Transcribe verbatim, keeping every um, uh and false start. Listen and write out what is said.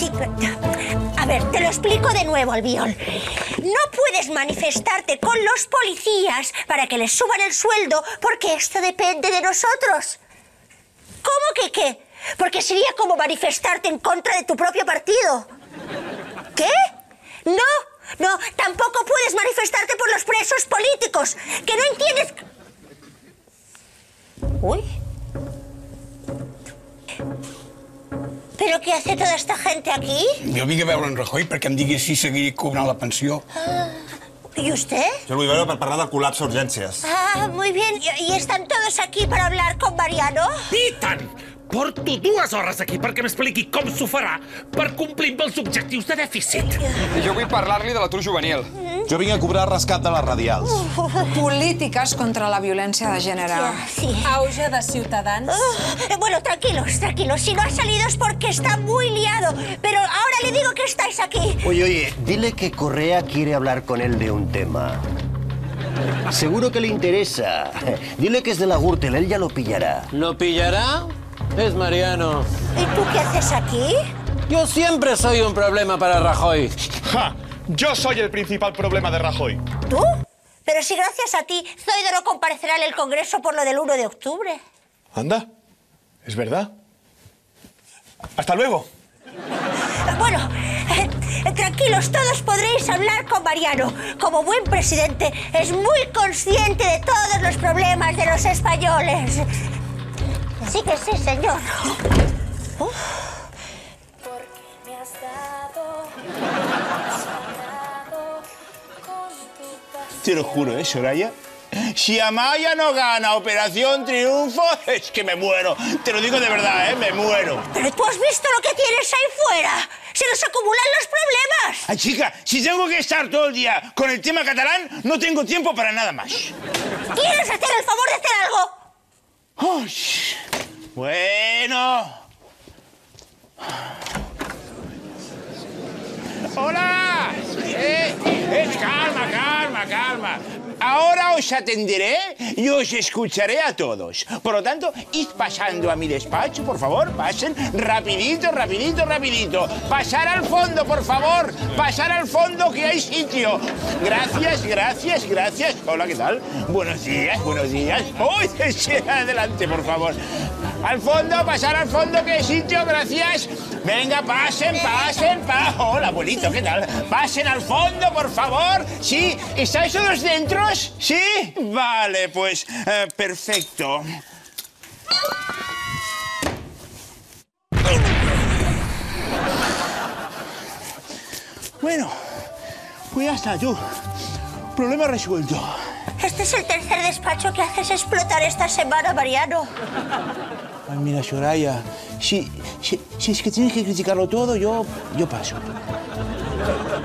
Sí, pero... A ver, te lo explico de nuevo, Albiol. No puedes manifestarte con los policías para que les suban el sueldo porque esto depende de nosotros. ¿Cómo que qué? Porque sería como manifestarte en contra de tu propio partido. ¿Qué? No, no, tampoco puedes manifestarte por los presos políticos. ¿Que no entiendes? Uy. ¿Però què hace toda esta gente aquí? Jo vinc a veure en Rajoy perquè em digui si seguiré cobrant la pensió. Ah, ¿y usted? Jo el vull veure per parlar del col·lapse d'urgències. Ah, muy bien. ¿Y, ¿Y están todos aquí para hablar con Mariano? I tant! Porto dues hores aquí perquè m'expliqui com s'ho farà per complir amb els objectius de dèficit. I jo vull parlar-li de l'atur juvenil. Jo vinc a cobrar rescat de les radials. Polítiques contra la violència de gènere. Sí. Auge de Ciutadans. Oh, bueno, tranquilos, tranquilos. Si no ha salido es porque está muy liado. Pero ahora le digo que estáis aquí. Oye, oye, dile que Correa quiere hablar con él de un tema. Seguro que le interesa. Dile que es de la Gürtel, él ya lo pillará. ¿Lo pillará? Es Mariano. ¿Y tú qué haces aquí? Yo siempre soy un problema para Rajoy. ¡Ja! Yo soy el principal problema de Rajoy. ¿Tú? Pero si gracias a ti Zoido no comparecerá en el Congreso por lo del uno de octubre. Anda, es verdad. Hasta luego. Bueno, eh, tranquilos, todos podréis hablar con Mariano. Como buen presidente, es muy consciente de todos los problemas de los españoles. Sí que sí, señor. Uf. Te lo juro, ¿eh, Soraya? Si Amaya no gana Operación Triunfo, es que me muero. Te lo digo de verdad, ¿eh? Me muero. Pero tú has visto lo que tienes ahí fuera. Se nos acumulan los problemas. Ay, chica, si tengo que estar todo el día con el tema catalán, no tengo tiempo para nada más. ¿Quieres hacer el favor de hacer algo? Uy. Bueno. ¡Hola! Eh, eh, calma, calma, calma. Ahora os atenderé y os escucharé a todos. Por lo tanto, id pasando a mi despacho, por favor. Pasen rapidito, rapidito, rapidito. Pasar al fondo, por favor. Pasar al fondo, que hay sitio. Gracias, gracias, gracias. Hola, ¿qué tal? Buenos días, buenos días. Uy, sí, adelante, por favor. Al fondo, pasar al fondo, que hay sitio, gracias. Venga, pasen, pasen, pa... Hola, abuelito, ¿qué tal? Pasen al fondo, por favor. ¿Sí? ¿Estáis todos dentro? ¿Sí? Vale, pues, eh, perfecto. Bueno, pues ya está, tú. Problema resuelto. Este es el tercer despacho que haces explotar esta semana, Mariano. Ay, mira, Soraya, si, si, si es que tienes que criticarlo todo, yo, yo paso.